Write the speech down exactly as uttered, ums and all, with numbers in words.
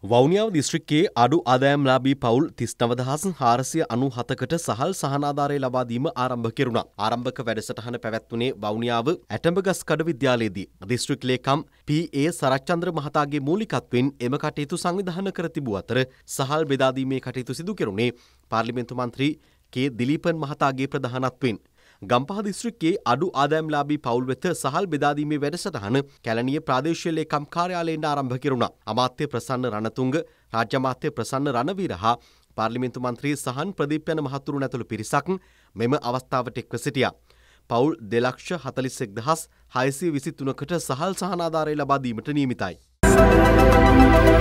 වවුනියාව දිස්ත්‍රික්කයේ අඩු ආදායම්ලාභී පවුල් තිස් නව දහස් හාරසිය අනූහතකට සහල් සහනාධාරය ලබා දීම ආරම්භ කෙරුණා. ආරම්භක වැඩසටහන පැවැත්වුණේ වවුනියාව ඇටඹගස්කඩ විද්‍යාලයේදී. දිස්ත්‍රික් ලේකම් පී ඒ සරච්චන්ද්‍ර මහතාගේ මූලිකත්වයෙන් එම කටයුතු සංවිධානය කර තිබූ අතර සහල් බෙදා දීමේ කටයුතු සිදු කෙරුණේ පාර්ලිමේන්තු මන්ත්‍රී කේ දිලීපන් මහතාගේ ප්‍රධානත්වයෙන්. ගම්පහ දිස්ත්‍රික්කයේ අඩු ආදායම්ලාභී පවුල් වෙත සහල් බෙදාදීමේ වැඩසටහන කැලණිය ප්‍රාදේශීය ලේකම් කාර්යාලයෙන් ආරම්භ කෙරුණා. අමාත්‍ය ප්‍රසන්න රණතුංග, රාජ්‍ය අමාත්‍ය ප්‍රසන්න රණවීර හා පාර්ලිමේන්තු මන්ත්‍රී සහන් ප්‍රදීප් යන මහතුරුන් ඇතුළු පිරිසක් මෙම අවස්ථාවට එක්ව සිටියා. පවුල් දෙලක්ෂ හතළිස් එක් දහස් හයසිය විසි තුනකට සහල් සහනාධාරය ලබා දීමට නියමිතයි.